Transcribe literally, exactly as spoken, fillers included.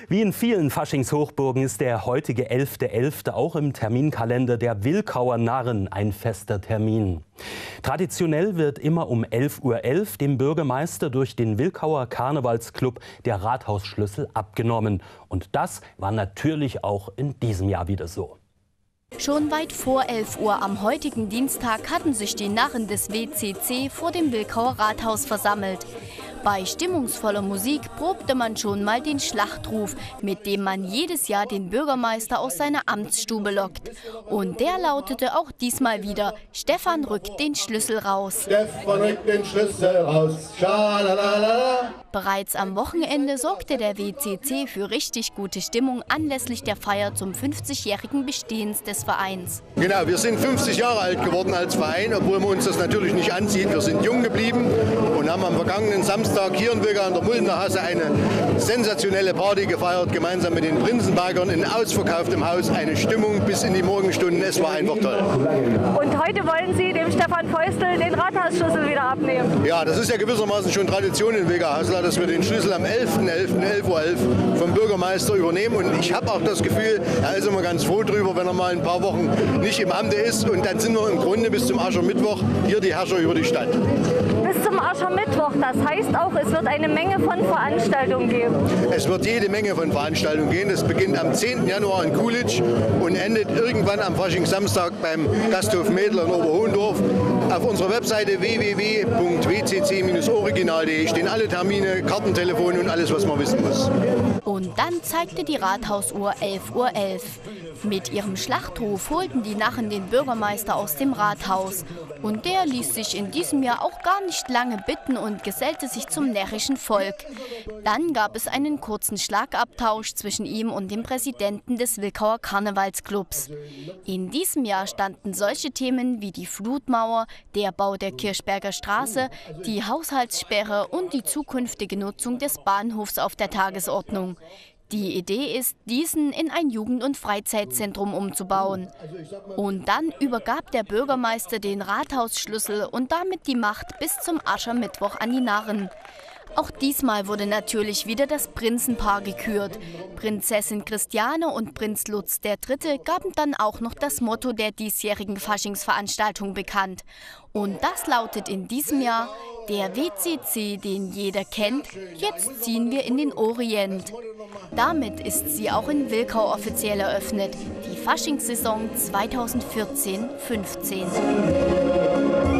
Wie in vielen Faschingshochburgen ist der heutige elfter elfter auch im Terminkalender der Wilkauer Narren ein fester Termin. Traditionell wird immer um elf Uhr elf dem Bürgermeister durch den Wilkauer Karnevalsclub der Rathausschlüssel abgenommen. Und das war natürlich auch in diesem Jahr wieder so. Schon weit vor elf Uhr am heutigen Dienstag hatten sich die Narren des W C C vor dem Wilkauer Rathaus versammelt. Bei stimmungsvoller Musik probte man schon mal den Schlachtruf, mit dem man jedes Jahr den Bürgermeister aus seiner Amtsstube lockt. Und der lautete auch diesmal wieder: Stefan rückt den Schlüssel raus. Stefan rückt den Schlüssel raus. Schalalala. Bereits am Wochenende sorgte der W C C für richtig gute Stimmung anlässlich der Feier zum fünfzigjährigen Bestehens des Vereins. Genau, wir sind fünfzig Jahre alt geworden als Verein, obwohl man uns das natürlich nicht ansieht. Wir sind jung geblieben und haben am vergangenen Samstag hier in Wilkau an der Muldener Hasse eine sensationelle Party gefeiert, gemeinsam mit den Prinzenbergern in ausverkauftem Haus. Eine Stimmung bis in die Morgenstunden, es war einfach toll. Und heute wollen Sie dem Stefan Feustel den Rathausschlüssel wieder abnehmen? Ja, das ist ja gewissermaßen schon Tradition in Wilkau, dass wir den Schlüssel am elfter elfter um elf Uhr elf vom Bürgermeister übernehmen. Und ich habe auch das Gefühl, er ist immer ganz froh drüber, wenn er mal ein paar Wochen nicht im Amte ist. Und dann sind wir im Grunde bis zum Aschermittwoch hier die Herrscher über die Stadt. Bis zum Aschermittwoch, das heißt auch, es wird eine Menge von Veranstaltungen geben. Es wird jede Menge von Veranstaltungen gehen. Das beginnt am zehnten Januar in Coolidge und endet irgendwann am Faschingssamstag beim Gasthof Mädler in Oberhohendorf. Auf unserer Webseite w w w punkt w c c Bindestrich original punkt de stehen alle Termine, Kartentelefone und alles, was man wissen muss. Und dann zeigte die Rathausuhr elf Uhr elf. Mit ihrem Schlachtruf holten die Narren den Bürgermeister aus dem Rathaus. Und der ließ sich in diesem Jahr auch gar nicht lange bitten und gesellte sich zum närrischen Volk. Dann gab es einen kurzen Schlagabtausch zwischen ihm und dem Präsidenten des Wilkauer Karnevalsclubs. In diesem Jahr standen solche Themen wie die Flutmauer, der Bau der Kirchberger Straße, die Haushaltssperre und die zukünftige Nutzung des Bahnhofs auf der Tagesordnung. Die Idee ist, diesen in ein Jugend- und Freizeitzentrum umzubauen. Und dann übergab der Bürgermeister den Rathausschlüssel und damit die Macht bis zum Aschermittwoch an die Narren. Auch diesmal wurde natürlich wieder das Prinzenpaar gekürt. Prinzessin Christiane und Prinz Lutz der Dritte gaben dann auch noch das Motto der diesjährigen Faschingsveranstaltung bekannt. Und das lautet in diesem Jahr: Der W C C, den jeder kennt, jetzt ziehen wir in den Orient. Damit ist sie auch in Wilkau offiziell eröffnet, die Faschingssaison zweitausendvierzehn fünfzehn.